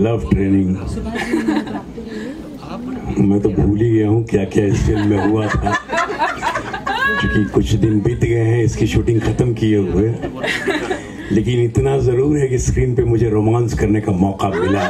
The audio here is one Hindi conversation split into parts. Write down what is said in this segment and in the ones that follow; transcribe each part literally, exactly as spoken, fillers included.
लव ट्रेनिंग, मैं तो भूल ही गया हूँ क्या क्या इस फिल्म में हुआ था, क्योंकि कुछ दिन बीत गए हैं इसकी शूटिंग खत्म किए हुए। लेकिन इतना जरूर है कि स्क्रीन पे मुझे रोमांस करने का मौका मिला।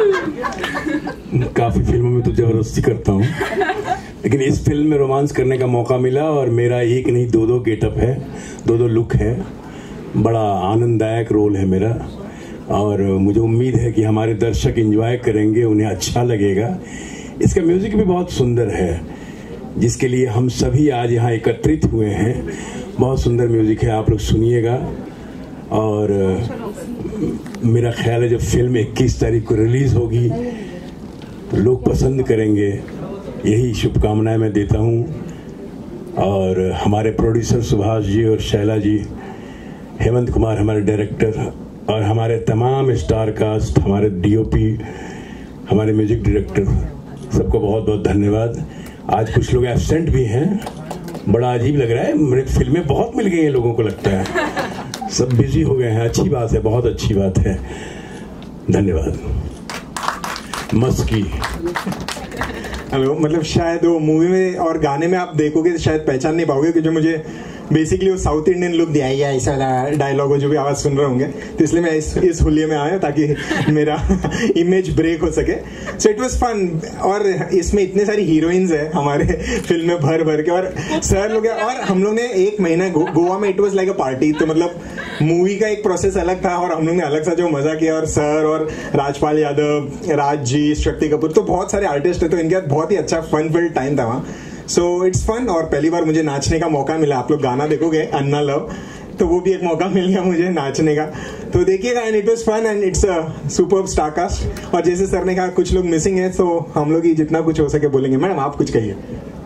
काफी फिल्मों में तो जबरदस्ती करता हूँ, लेकिन इस फिल्म में रोमांस करने का मौका मिला और मेरा एक नहीं दो दो गेटअप है, दो दो लुक है। बड़ा आनंददायक रोल है मेरा और मुझे उम्मीद है कि हमारे दर्शक एंजॉय करेंगे, उन्हें अच्छा लगेगा। इसका म्यूजिक भी बहुत सुंदर है, जिसके लिए हम सभी आज यहाँ एकत्रित हुए हैं। बहुत सुंदर म्यूजिक है, आप लोग सुनिएगा। और मेरा ख्याल है जब फिल्म इक्कीस तारीख को रिलीज होगी तो लोग पसंद करेंगे, यही शुभकामनाएं मैं देता हूँ। और हमारे प्रोड्यूसर सुभाष जी और शैला जी, हेमंत कुमार हमारे डायरेक्टर, और हमारे तमाम स्टार कास्ट, हमारे डीओपी, हमारे म्यूजिक डायरेक्टर, सबको बहुत बहुत धन्यवाद। आज कुछ लोग एब्सेंट भी हैं, बड़ा अजीब लग रहा है। मेरे फिल्में बहुत मिल गई हैं लोगों को, लगता है सब बिजी हो गए हैं। अच्छी बात है, बहुत अच्छी बात है। धन्यवाद। मस्की हेलो, मतलब शायद वो मूवी में और गाने में आप देखोगे तो शायद पहचान नहीं पाओगे, क्योंकि मुझे बेसिकली वो साउथ इंडियन लुक दिया है, ऐसा डायलॉग हो जो भी आवाज सुन रहे होंगे, तो इसलिए मैं इस इस हुलिये में आया ताकि मेरा इमेज ब्रेक हो सके। So it was fun. और इसमें इतने सारी हीरोइंस है हमारे फिल्म में भर भर के, और सर लोग, और हम लोग ने एक महीना गो, गोवा में, it was like a party. तो मतलब मूवी का एक प्रोसेस अलग था और हम लोग ने अलग सा जो मजा किया। और सर और राजपाल यादव, राज जी, शक्ति कपूर, तो बहुत सारे आर्टिस्ट है, तो इनके बहुत ही अच्छा फन फिल्ड टाइम था वहाँ। So it's fun. और पहली बार मुझे नाचने का मौका मिला। आप लोग गाना देखोगे अन्ना लव, तो वो भी एक मौका मिल गया मुझे नाचने का, तो देखिएगा। And it was fun and it's a superb star cast. और जैसे सर ने कहा कुछ लोग मिसिंग है, तो हम लोग ही जितना कुछ हो सके बोलेंगे। मैडम आप कुछ कहिए।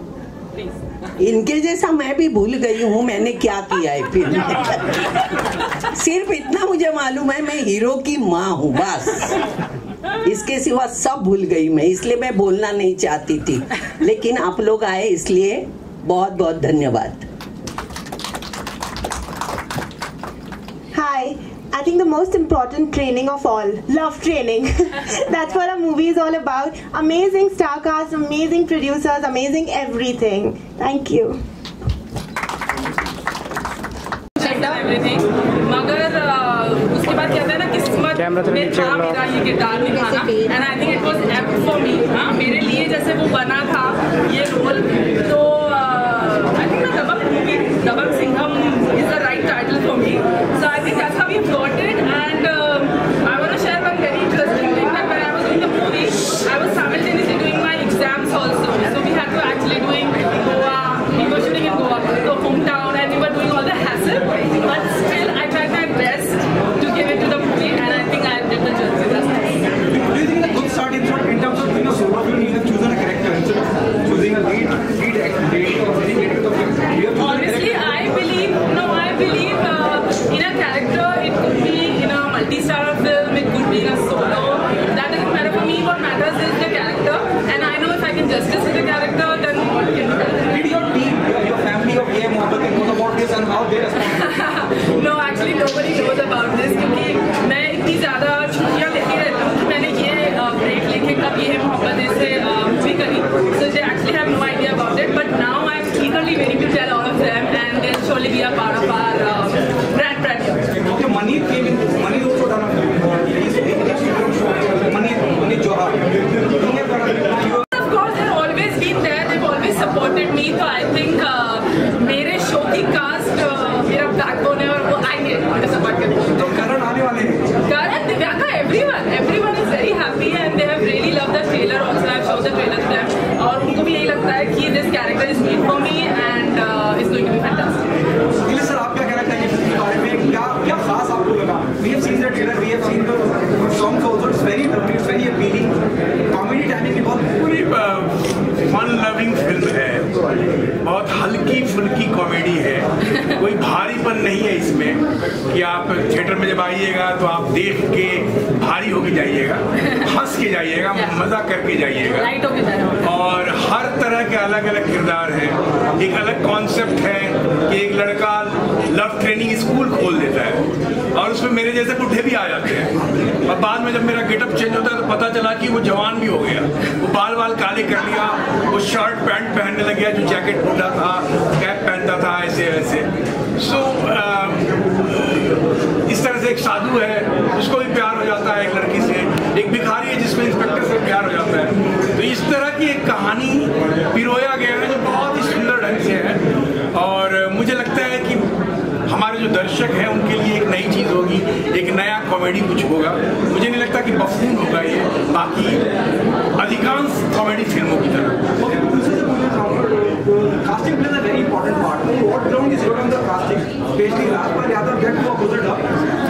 इनके जैसा मैं भी भूल गई हूँ मैंने क्या किया है फिल्म में। सिर्फ इतना मुझे मालूम है, मैं हीरो की माँ हूँ बस, इसके सिवा सब भूल गई मैं, इसलिए मैं बोलना नहीं चाहती थी। लेकिन आप लोग आए इसलिए बहुत बहुत धन्यवाद। Hi, I think the most important training of all, love training. That's what our movie is all about. Amazing star cast, amazing producers, amazing everything. Thank you. Everything. मगर उसके बाद कहते हैं ना किस्मत में था मेरा ये किरदार निभाना, and I think it was apt for me. हाँ, मेरे लिए जैसे वो बना था ये रोल, तो I think Dabangg movie, Dabangg Singham is the right title for me. So I think that's how we got it. And I want to share one very interesting thing that when I was doing the movie, I was simultaneously doing my exams also, so we had to actually doing Goa, we were shooting in Goa, तो home town, and we were doing all the hassle, but still I tried my best to give it to the movie, and I think I did the job justice. Do you think it's a good start in, in terms of doing a solo film? You have chosen a character instead of choosing a lead, lead actor, lead or any lead of the film. You have Honestly, I believe, no, I believe uh, in a character. It could be in a multi-star film, it could be in a solo. That doesn't matter for me. What matters is the character, and I know if I can justice with the character, then what can be done. Did your team, your, your family of A M Mohammed know about this and how they respond? No, actually nobody knows about this, क्योंकि मैं इतनी ज़्यादा छुट्टियाँ लेती रहती हूँ कि मैंने ये ब्रेक लेके कब ये मोहब्बत से मूवी करी, so they actually have no idea about it, but now I'm eagerly waiting to tell all of them, and they'll surely be a part of our uh, brand premiere. Okay, Mani came in, Mani also done a film. He's Mani, Mani Johar. Of course, they've always been there, they've always supported me, so I think uh, मेरे शो की कास्ट मेरा बैकबोन है और वो आएंगे मुझे सपोर्ट करने। तो करण आने वाले हैं। करण, Divyanka, everyone, everyone is very happy and they have really loved the trailer also. I've showed the trailer to them और उनको भी यही लगता है कि this character is made for me and uh, is going to be fantastic. Neel sir, आप क्या कहना चाहिए फिल्म के बारे में? क्या क्या खास आपको लगा? We have seen the trailer, we have seen the songs also. It's very lovely, it's very appealing. Comedy timing भी बहुत पूरी फन लविंग फिल्म है, बहुत हल्की फुल्की कॉमेडी है, कोई भारीपन नहीं है इसमें कि आप थिएटर में जब आइएगा तो आप देख के भारी होके जाइएगा, हंस के जाइएगा, मजा करके जाइएगा। और हर तरह के अलग अलग किरदार हैं। एक अलग कॉन्सेप्ट है कि एक लड़का लव ट्रेनिंग स्कूल खोल देता है और उसमें मेरे जैसे बुढ़े भी आ जाते हैं। और बाद में जब मेरा गेटअप चेंज होता है तो पता चला कि वो जवान भी हो गया, वो बाल बाल काले कर लिया, वो शर्ट पैंट पहनने लग गया, जो जैकेट ढूंढा था, कैप पहनता था, ऐसे ऐसे। सो इस तरह से एक साधु है, उसको भी प्यार हो जाता है एक लड़की से, एक भिखारी है जिसमें इंस्पेक्टर से प्यार हो जाता है। तो इस तरह की एक कहानी पिरोया गया है जो बहुत ही सुंदर ढंग से है। और मुझे लगता है कि हमारे जो दर्शक हैं उनके लिए एक नई चीज़ होगी, एक नया कॉमेडी कुछ होगा। मुझे नहीं लगता कि बफून होगा ये, बाकी अधिकांश कॉमेडी फिल्मों की तरह। Casting plays a very important part. What ground is wrote on the casting? Especially Rajpal Yadav get to opposite up.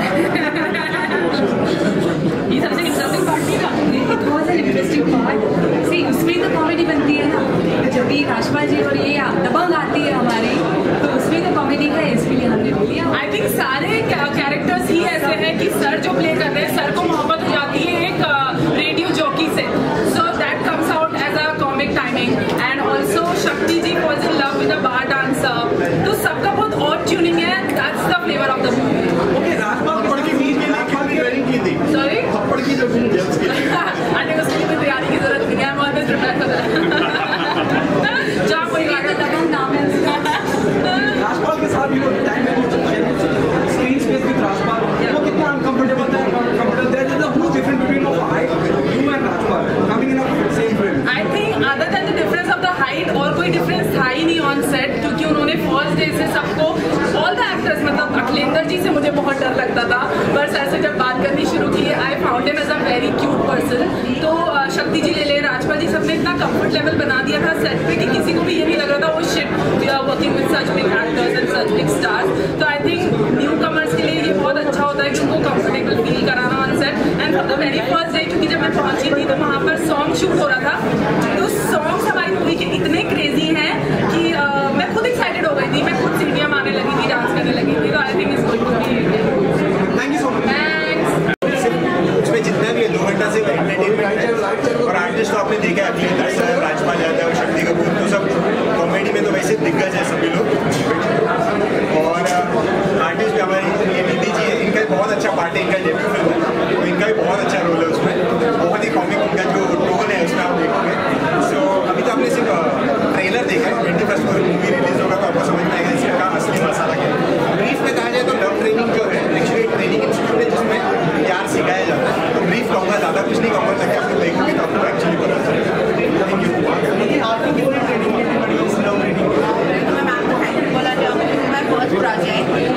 ये सबसे इंटरेस्टिंग पार्ट नहीं था? It was an interesting part. See, उसमें तो कॉमेडी बनती है ना, जब भी राजपाल जी और ये दबंग आती है हमारी, तो उसमें तो कॉमेडी का इसलिए हमने ले लिया। आई थिंक सारे कैरेक्टर्स ही ऐसे हैं कि सर जो प्ले कर रहे हैं, सर को मोहब्बत हो जाती है एक रेडियो जॉकी से, so that comes out as a comic timing. And also Shakti ji falls in love with a bar dancer, तो सबका बहुत ऑड ट्यूनिंग है, that's the flavour of the movie. Okay, Rajpal थप्पड़ की मीट के लिए खाली ट्रेनिंग की थी। सॉरी, थप्पड़ की जो मीट है उसके लिए। आई थिंक उसके लिए तैयारी की जरूरत नहीं है, I am always prepared for that. जहाँ कोई दबंग नाम है उसका। राजपाल के साथ भी वो टाइम में स्क्रीन स्पेस विद राजपाल, वो कितना अनकंफर्टेबल था, comfortable there is a huge difference between of height you and Rajpal coming in a same film. I think other than the difference of the height और कोई डिफरेंस था ही नहीं ऑन सेट, क्योंकि उन्होंने फर्स्ट डे से सबको, ऑल द एक्टर्स, मतलब अखिलेंद्र जी से मुझे बहुत डर लगता था, पर सर से जब बात करनी शुरू की, I found him as a very cute person. तो शक्ति जी ले ले, राजपाल जी, सबने इतना कंफर्ट लेवल बना दिया था सेट पे कि किसी को भी ये नहीं लग रहा था वो shit we are working with such big actors and such big stars. तो आई थिंक न्यू कमर्स के लिए ये बहुत अच्छा होता है कि उनको कंफर्टेबल फील कराना on set. And for the very first day, क्योंकि जब मैं पहुंची थी तो वहाँ पर सॉन्ग शूट हो रहा था, तो सॉन्ग्स हमारी मूवी के इतने क्रेजी हैं कि uh, मैं खुद एक्साइटेड हो गई थी, मैं खुद सीढ़ियाँ मारने लगी थी, डांस करने लगी थी। तो I think it's going to be thank you so much. Thanks. उसमें जितना भी है दो घंटा से एंटरटेनमेंट है, और आर्टिस्ट तो आपने देखा है, अखिलेंद्र साहब, राजपाल यादव, शक्ति कपूर, तो सब कॉमेडी में तो वैसे दिग्गज है सभी लोग। और आर्टिस्ट भी हमारी ये निधि जी है, इनका भी बहुत अच्छा पार्ट है, इनका डेब्यू फिल्म है, तो इनका भी बहुत अच्छा रोल है उसमें, बहुत ही कॉमिक उनका जो टोन है उसमें आप देखोगे। सो अभी तो आपने सिर्फ ट्रेलर देखा है, ट्वेंटी फर्स्ट को मूवी रिलीज होगा तो आपको समझ में आएगा इसका असली मसाला क्या है। ब्रीफ में कहा जाए तो लव ट्रेनिंग जो है एक्चुअली ट्रेनिंग इंस्टीट्यूट है जिसमें प्यार सिखाया जाता है। तो ब्रीफ कहूँगा, ज़्यादा कुछ नहीं कहूँगा, ताकि आपको देखोगे तो आपको एक्चुअली पता चलेगा। Thank you. आपकी कितनी ट्रेनिंग कितनी बड़ी है लव ट्रेनिंग? मैं मैम को थैंक यू बोला, जब माय फर्स्ट प्रोजेक्ट